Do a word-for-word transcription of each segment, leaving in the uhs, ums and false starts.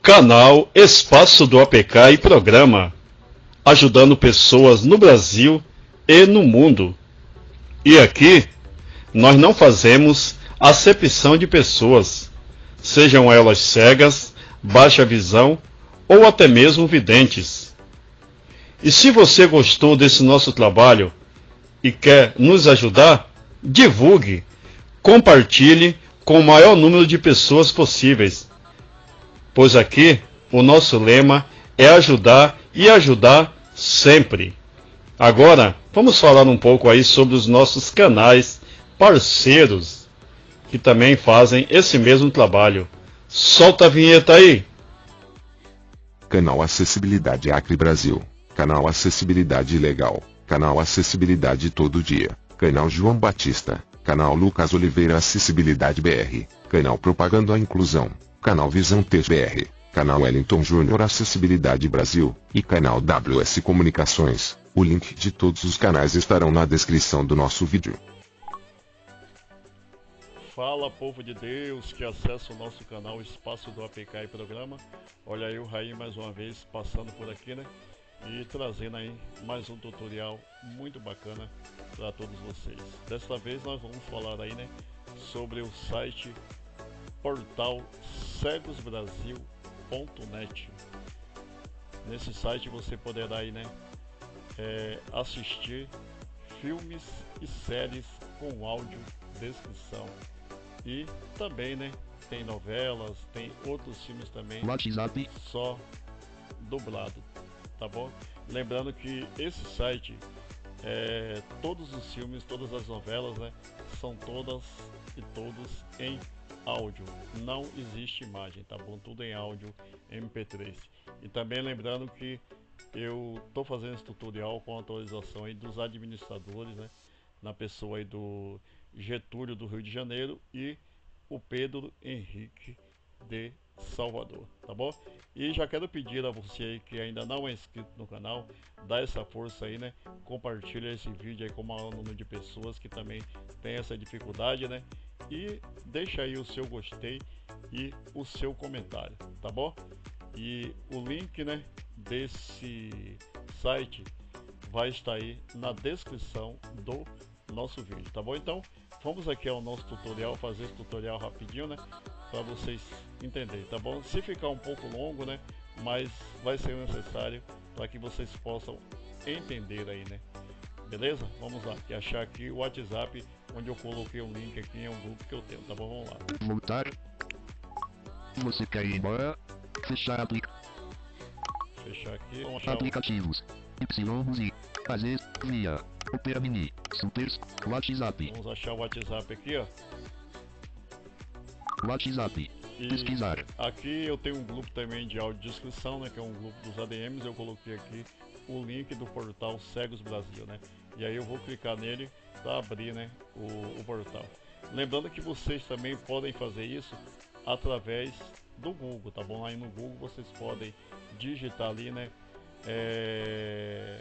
Canal Espaço do A P K e Programa, ajudando pessoas no Brasil e no mundo. E aqui, nós não fazemos acepção de pessoas, sejam elas cegas, baixa visão ou até mesmo videntes. E se você gostou desse nosso trabalho e quer nos ajudar, divulgue, compartilhe com o maior número de pessoas possíveis. Pois aqui o nosso lema é ajudar e ajudar sempre. Agora vamos falar um pouco aí sobre os nossos canais parceiros que também fazem esse mesmo trabalho. Solta a vinheta aí. Canal Acessibilidade Acre Brasil, Canal Acessibilidade Legal, Canal Acessibilidade Todo Dia, Canal João Batista, Canal Lucas Oliveira Acessibilidade B R, Canal Propagando a Inclusão, Canal Visão T B R, Canal Wellington Júnior Acessibilidade Brasil, e Canal W S Comunicações. O link de todos os canais estarão na descrição do nosso vídeo. Fala, povo de Deus que acessa o nosso canal Espaço do A P K e Programa. Olha aí o Raí mais uma vez passando por aqui, né? E trazendo aí mais um tutorial muito bacana para todos vocês. Desta vez nós vamos falar aí, né, sobre o site portal cegos brasil ponto net. Nesse site você poderá aí, né, é, assistir filmes e séries com áudio descrição. E também, né, tem novelas, tem outros filmes também, WhatsApp, só dublado, tá bom? Lembrando que esse site, é, todos os filmes, todas as novelas, né, são todas e todos em áudio, não existe imagem, tá bom? Tudo em áudio M P três. E também lembrando que eu tô fazendo esse tutorial com autorização aí dos administradores, né, na pessoa aí do Getúlio do Rio de Janeiro e o Pedro Henrique de Salvador, tá bom? E já quero pedir a você aí que ainda não é inscrito no canal, dá essa força aí, né? Compartilha esse vídeo aí com o maior número de pessoas que também tem essa dificuldade, né? E deixa aí o seu gostei e o seu comentário, tá bom? E o link, né, desse site vai estar aí na descrição do nosso vídeo, tá bom? Então vamos aqui ao nosso tutorial, fazer esse tutorial rapidinho, né, para vocês entenderem, tá bom? Se ficar um pouco longo, né, mas vai ser necessário para que vocês possam entender aí, né? Beleza? Vamos lá, que achar aqui o WhatsApp onde eu coloquei um link aqui em um grupo que eu tenho, tá bom? Vamos lá. voltar. Você quer ir embora? Fechar aplica Fechar aqui, vamos achar o... aplicativos. Y Music. Fazer via Opera Mini. Super WhatsApp. Vamos achar o WhatsApp aqui, ó. WhatsApp. E Pesquisar. aqui eu tenho um grupo também de audiodescrição, né, que é um grupo dos A D Ms. Eu coloquei aqui o link do portal Cegos Brasil, né? E aí eu vou clicar nele para abrir, né, o, o portal. Lembrando que vocês também podem fazer isso através do Google, tá bom? Aí no Google vocês podem digitar ali, né, é,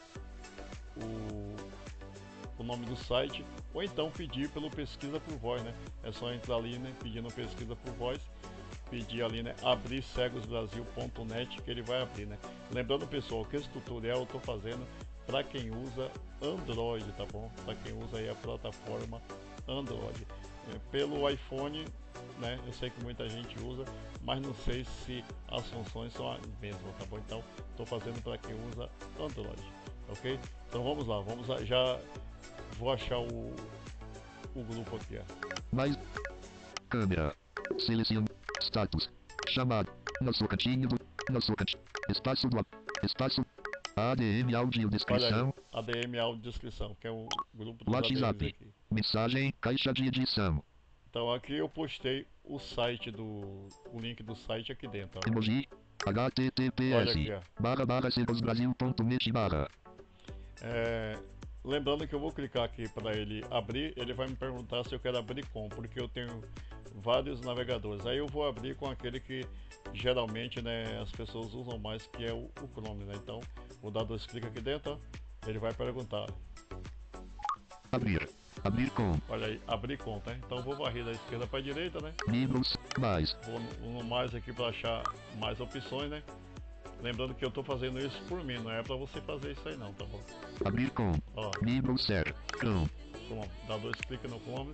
o, o nome do site, ou então pedir pelo pesquisa por voz, né? É só entrar ali, né, pedindo pesquisa por voz, pedir ali, né, abrir cegos brasil ponto net que ele vai abrir, né? Lembrando, pessoal, que esse tutorial eu tô fazendo para quem usa Android, tá bom? Para quem usa aí a plataforma Android. É, pelo iPhone, né, eu sei que muita gente usa, mas não sei se as funções são as mesmas, tá bom? Então tô fazendo para quem usa Android, ok? Então vamos lá, vamos lá, já vou achar o, o grupo aqui, ó. Mais. Câmera. Selecione. Status. Chamado. Nosso cantinho do. Nosso cantinho. Espaço do. Espaço. A D M áudio Olha descrição. aí, A D M áudio descrição, que é o grupo dos WhatsApp. A D Ms aqui. Mensagem. Caixa de edição. Então aqui eu postei o site do. O link do site aqui dentro, ó. Emoji. Olha aqui, https ó. barra barra cegosbrasil ponto net barra. É, lembrando que eu vou clicar aqui para ele abrir, ele vai me perguntar se eu quero abrir com, porque eu tenho vários navegadores. Aí eu vou abrir com aquele que geralmente, né, as pessoas usam mais, que é o, o Chrome, né? Então vou dar dois cliques aqui dentro, ó. Ele vai perguntar. Abrir. Abrir com. Olha aí, abrir conta, né? Então vou varrer da esquerda para a direita, né? Membros. Mais. Vou no, no mais aqui para achar mais opções, né? Lembrando que eu tô fazendo isso por mim, não é para você fazer isso aí não, tá bom? Abrir com. Ó, Membros ser. Com. toma, dá dois cliques no Chrome.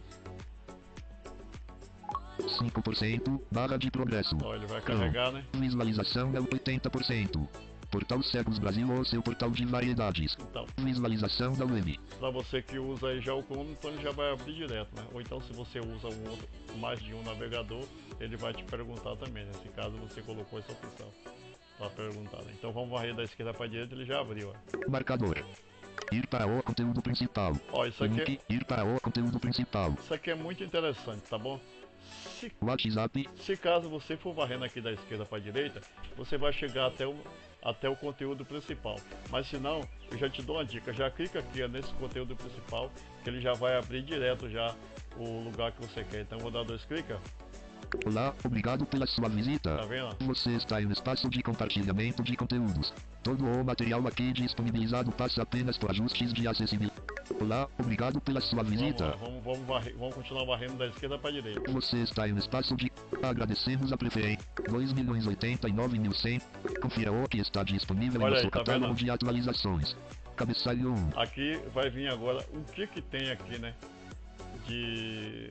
cinco por cento. Barra de progresso. Ó, ele vai Com. carregar, né? Visualização é oitenta por cento. Portal Cegos Brasil ou seu portal de variedades. Então, Visualização da web. para você que usa aí já o Chrome, então ele já vai abrir direto, né? Ou então se você usa um outro, mais de um navegador, ele vai te perguntar também, nesse caso você colocou essa opção para perguntar, né? Então vamos varrer da esquerda para a direita, ele já abriu, ó. Marcador. Ir para o conteúdo principal. Ó, isso aqui, Link. Ir para o conteúdo principal. isso aqui é muito interessante, tá bom? Se WhatsApp. Se caso você for varrendo aqui da esquerda para a direita, você vai chegar até o, até o conteúdo principal. Mas se não, eu já te dou uma dica, já clica aqui ó, nesse conteúdo principal, que ele já vai abrir direto já o lugar que você quer. Então vou dar dois cliques, ó. Olá, obrigado pela sua visita. Tá vendo? Você está em um espaço de compartilhamento de conteúdos. Todo o material aqui disponibilizado passa apenas por ajustes de acessibilidade. Olá, obrigado pela sua Vamos, visita. lá, vamos, vamos, varrer, vamos continuar varrendo da esquerda para a direita. Você está em um espaço de... Agradecemos a preferência. dois milhões oitenta e nove mil cem. Confira o que está disponível Olha em aí, nosso tá catálogo vendo? de atualizações. Cabeçalho um. Aqui vai vir agora o que que tem aqui, né? De...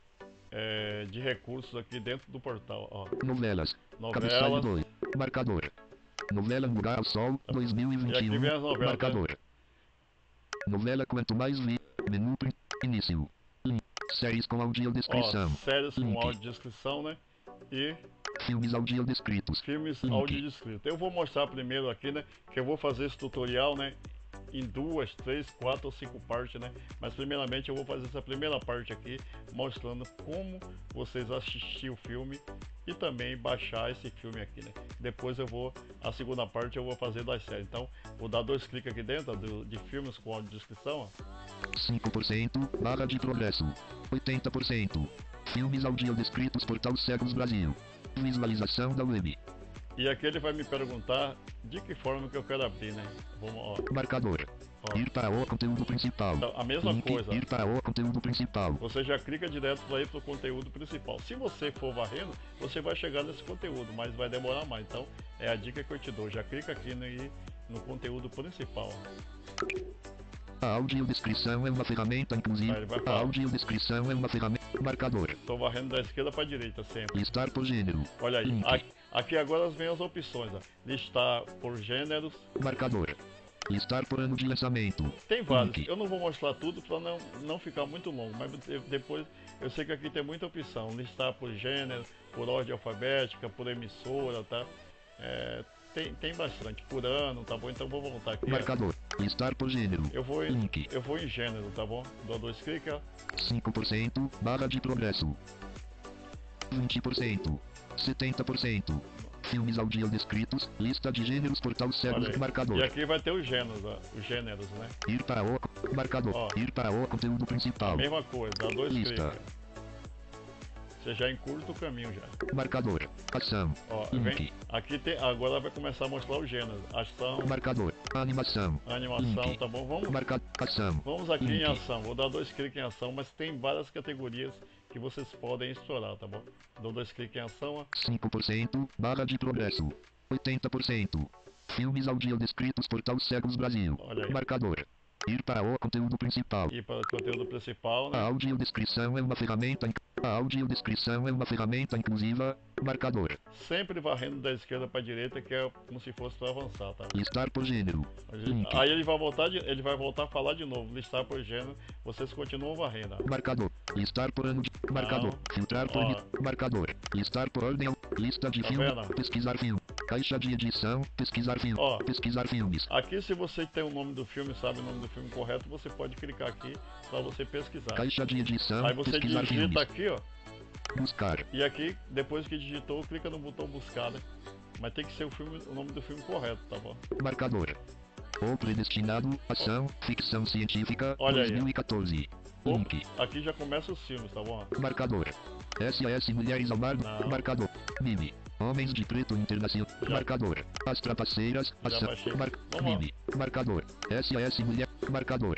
É, de recursos aqui dentro do portal, ó. Novelas. Cabeçalho Novelas. dois. Marcador. Novela Murar ao Sol dois mil e vinte E aqui e um. vem as novelas, Marcador. Novela Quanto Mais Vi. Menu prin- Início. Link. Séries com Ó, audiodescrição. séries com Link. audiodescrição, né? E Filmes audiodescritos. filmes Link. audiodescritos. Eu vou mostrar primeiro aqui, né? Que eu vou fazer esse tutorial, né? Em duas, três, quatro ou cinco partes, né? Mas primeiramente eu vou fazer essa primeira parte aqui, mostrando como vocês assistir o filme e também baixar esse filme aqui, né? Depois eu vou, a segunda parte eu vou fazer das séries. Então, vou dar dois cliques aqui dentro do, de filmes com audiodescrição, ó. cinco por cento. Barra de progresso. oitenta por cento. Filmes audiodescritos Portal Cegos Brasil. Visualização da web. E aqui ele vai me perguntar de que forma que eu quero abrir, né? Vamos, ó. Marcador. Ó. Ir para o conteúdo principal. Então, a mesma Link. coisa. Ir para o conteúdo principal. Você já clica direto para ir para o conteúdo principal. Se você for varrendo, você vai chegar nesse conteúdo, mas vai demorar mais. Então, é a dica que eu te dou. Já clica aqui no, no conteúdo principal. A audiodescrição é uma ferramenta inclusiva. Aí ele vai A falar. audiodescrição é uma ferramenta. Marcador. Estou varrendo da esquerda para a direita sempre. Listar por gênero. Olha aí. Link. Aqui, aqui agora vem as opções. Ó. Listar por gêneros. Marcador. Listar por ano de lançamento. Tem vários. Link. Eu não vou mostrar tudo para não, não ficar muito longo. Mas de- depois eu sei que aqui tem muita opção. Listar por gênero, por ordem alfabética, por emissora, tá? É, tem, tem bastante. Por ano, tá bom? Então vou voltar aqui. ó. Marcador. Listar por gênero. Eu vou, em, Link. eu vou em gênero, tá bom? Dou dois cliques, ó. cinco por cento. Barra de progresso. vinte por cento. setenta por cento. Filmes audiodescritos. Lista de gêneros Portal Olha Cegos. aí. Marcador. E aqui vai ter os gêneros, ó. Os gêneros, né? Ir para o... Marcador. Ó. Ir para o conteúdo principal. Mesma coisa, dá dois Lista. cliques. Você já encurta o caminho já. Marcador. Ação. Ó, Link. vem, aqui tem, agora vai começar a mostrar os gêneros. Ação, Marcador. Animação. animação, Link. tá bom? Vamos, Marca... Ação. vamos aqui Link. em ação. Vou dar dois cliques em ação, mas tem várias categorias que vocês podem explorar, tá bom? Dou dois cliques em ação, ó. cinco por cento. Barra de progresso. oitenta por cento. Filmes audiodescritos Portal Cegos Brasil. Olha aí. Marcador. Ir para o conteúdo principal. E para o conteúdo principal, A né? audiodescrição é uma ferramenta. inc- A audiodescrição é uma ferramenta inclusiva. Marcador. Sempre varrendo da esquerda para a direita, que é como se fosse para avançar, tá? Listar por gênero. Link. Aí ele vai voltar, de- ele vai voltar a falar de novo, listar por gênero, vocês continuam varrendo. ó. Marcador. Listar por ano de. Marcador. Filtrar por. Ó. ri- Marcador. Listar por ordem. al- Lista de Tá filme. vendo? Pesquisar filme. Caixa de edição. Pesquisar filme. Ó. Pesquisar filmes. Aqui, se você tem o nome do filme, sabe o nome do filme correto, você pode clicar aqui para você pesquisar. Caixa de edição. Aí você Pesquisar digita filmes. aqui, ó, Buscar. e aqui, depois que digitou, clica no botão buscar, né? Mas tem que ser o, filme, o nome do filme correto, tá bom? Marcador. O predestinado. Ação. Ficção científica. Olha aí. dois mil e quatorze. Opa, Link. aqui já começa os filmes, tá bom? Marcador. S A S Mulheres ao Mar. Não. Marcador. Mimi. Homens de Preto Internacional. Já. Marcador. As Trapaceiras. Já Ação. baixei. Mar... Vamos lá. Mimi. Marcador. S A S Mulher. Marcador.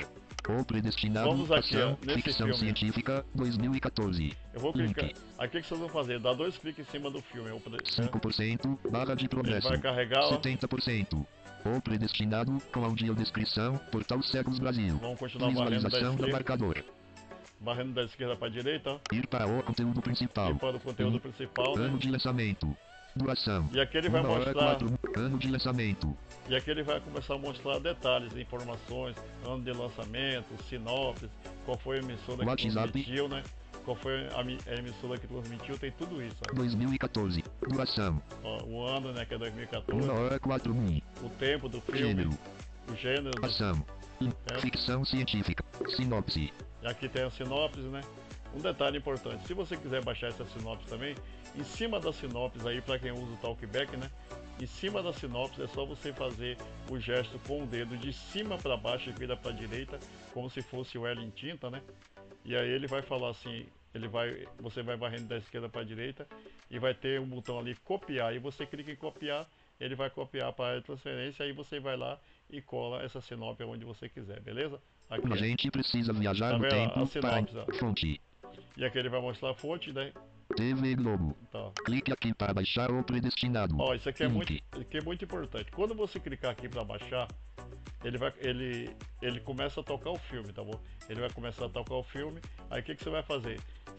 O predestinado. Vamos aqui, Ação, ó, nesse ficção filme. científica dois mil e quatorze. Eu vou clicar. Link. Aqui que vocês vão fazer? Dá dois cliques em cima do filme. Eu pre- cinco por cento, barra de Ele progresso. vai carregar, ó. setenta por cento. O predestinado, com audiodescrição, Portal Cegos Brasil. Vamos continuar varrendo da Visualização do esquerda. marcador. Barrendo da esquerda para direita, ó. Ir para o conteúdo principal. E para o conteúdo principal, né? Ano de lançamento. Duração. E aqui ele vai uma hora mostrar. quatro. Ano de lançamento. E aqui ele vai começar a mostrar detalhes, informações, ano de lançamento, sinopse, qual foi a emissora que WhatsApp. transmitiu, né? Qual foi a, mi- a emissora que transmitiu, tem tudo isso, ó. dois mil e quatorze. Duração. Ó, o ano, né, que é dois mil e quatorze, uma hora quatro um. o tempo do filme, Gênero. o gênero, do- Ação. É. Ficção científica. Sinopse. e aqui tem a sinopse, né? Um detalhe importante, se você quiser baixar essa sinopse também, em cima da sinopse aí, para quem usa o Talkback, né? Em cima da sinopse é só você fazer o gesto com o dedo de cima para baixo e vira para direita, como se fosse o L em tinta, né? E aí ele vai falar assim, ele vai, você vai varrendo da esquerda para direita e vai ter um botão ali copiar, e você clica em copiar, ele vai copiar para a transferência, aí você vai lá e cola essa sinopse onde você quiser, beleza? Aqui, A ó. gente precisa viajar Tá no vendo? tempo A sinopse, ó. para fonte. E aqui ele vai mostrar a fonte, né? T V Globo. Tá. Clique aqui para baixar o predestinado. Ó, isso aqui é Link. muito, isso aqui é muito importante. Quando você clicar aqui para baixar, ele vai, ele, ele começa a tocar o filme, tá bom? Ele vai começar a tocar o filme. Aí o que, que você vai fazer?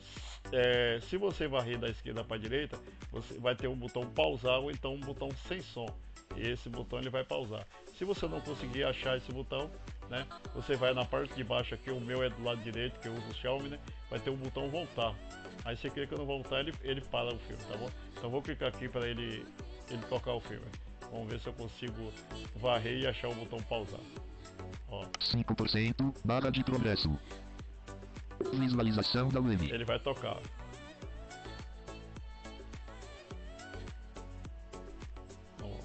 É, se você varrer da esquerda para direita, você vai ter um botão pausar ou então um botão sem som. E esse botão ele vai pausar. Se você não conseguir achar esse botão, né? Você vai na parte de baixo aqui, o meu é do lado direito, que eu uso o Xiaomi, né? Vai ter um botão voltar. Aí você clica no voltar, ele, ele para o filme, tá bom? Então eu vou clicar aqui para ele, ele tocar o filme. Vamos ver se eu consigo varrer e achar o botão pausar. Ó, cinco por cento, barra de progresso. Visualização da web. ele vai tocar. Ó.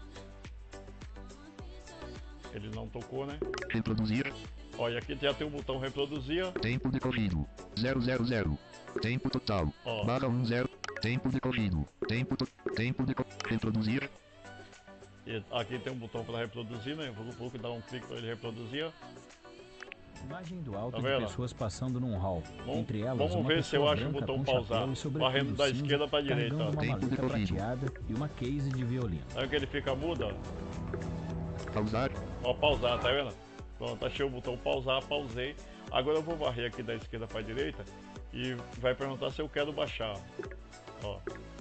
Ele não tocou, né? Reproduzir. Olha, aqui já tem o botão reproduzir, ó. Tempo decorrido. zero zero zero. Tempo total. Ó. Barra um zero. Tempo decorrido. Tempo to... Tempo deco... Reproduzir. E aqui tem um botão para reproduzir, né? Vou, vou dar um clique para ele reproduzir, ó. Imagem do alto Tá de vendo? pessoas passando num hall. Vamos- Entre elas, vamos uma ver se eu pessoa acho o branca botão com pausar. chapéu e sobretudo Varrendo da cinza, esquerda pra direita, carregando ó. uma Tempo maleta decorrido. prateada e uma case de violino. Aí que ele fica mudo, ó. Pausar. Ó, pausar, tá vendo? Pronto, achei o botão pausar, pausei. Agora eu vou varrer aqui da esquerda para direita e vai perguntar se eu quero baixar. Ó,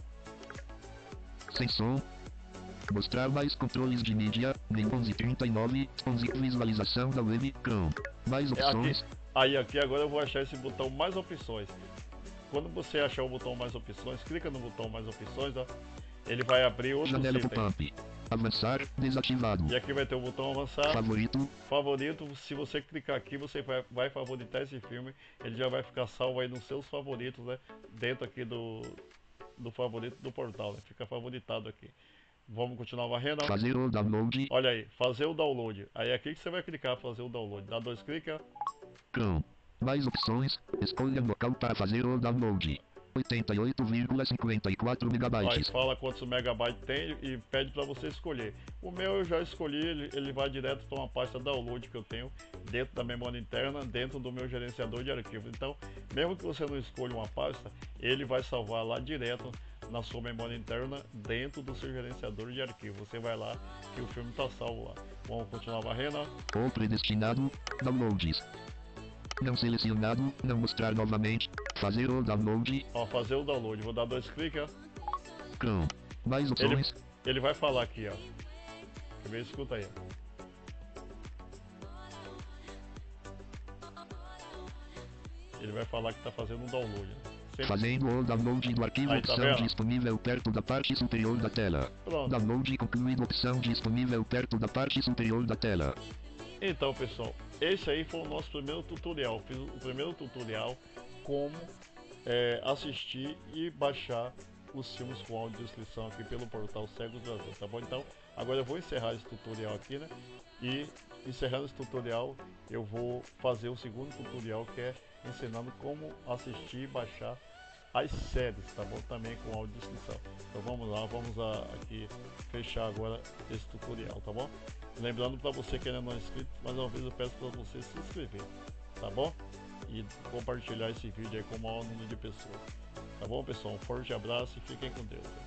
Sem som. Mostrar mais controles de mídia. Nem onze trinta e nove. onze Visualização da web. Chrome. Mais é opções. aqui. Aí aqui agora eu vou achar esse botão mais opções. Quando você achar o botão mais opções, clica no botão mais opções, ó. Ele vai abrir outro Janela item. pop-up. Avançar. Desativado. E aqui vai ter o botão avançar. Favorito. Favorito, se você clicar aqui, você vai, vai favoritar esse filme. Ele já vai ficar salvo aí nos seus favoritos, né? Dentro aqui do, do favorito do portal, né? Fica favoritado aqui. Vamos continuar varrendo, ó. Fazer o download. Olha aí, fazer o download. Aí aqui que você vai clicar para fazer o download. Dá dois cliques, ó. Chrome. Mais opções. Escolha local para fazer o download. oitenta e oito vírgula cinquenta e quatro Aí megabytes. fala quantos megabytes tem e pede para você escolher. O meu eu já escolhi, ele, ele vai direto para uma pasta download que eu tenho dentro da memória interna, dentro do meu gerenciador de arquivos. Então, mesmo que você não escolha uma pasta, ele vai salvar lá direto na sua memória interna, dentro do seu gerenciador de arquivos. Você vai lá que o filme está salvo lá. Vamos continuar varrendo, ó. O predestinado. Downloads. Não selecionado. Não mostrar novamente. Fazer o download. Ó, fazer o download. Vou dar dois cliques, ó. Chrome. Mais Ele, opções. ele vai falar aqui, ó. Quer ver? Escuta aí, ó. Ele vai falar que está fazendo um download, né? Sempre- Fazendo o download do arquivo. Aí, tá Opção vendo? disponível perto da parte superior da tela. Pronto. Download concluído. Opção disponível perto da parte superior da tela. Então, pessoal, esse aí foi o nosso primeiro tutorial. Fiz o primeiro tutorial como é, assistir e baixar os filmes com audiodescrição aqui pelo portal Cegos Brasil, tá bom? Então, agora eu vou encerrar esse tutorial aqui, né? E encerrando esse tutorial, eu vou fazer o segundo tutorial, que é ensinando como assistir e baixar as séries, tá bom? Também com audiodescrição. Então vamos lá, vamos a, aqui fechar agora esse tutorial, tá bom? Lembrando para você que ainda não é inscrito, mais uma vez eu peço para você se inscrever, tá bom? E compartilhar esse vídeo aí com o maior número de pessoas. Tá bom, pessoal? Um forte abraço e fiquem com Deus.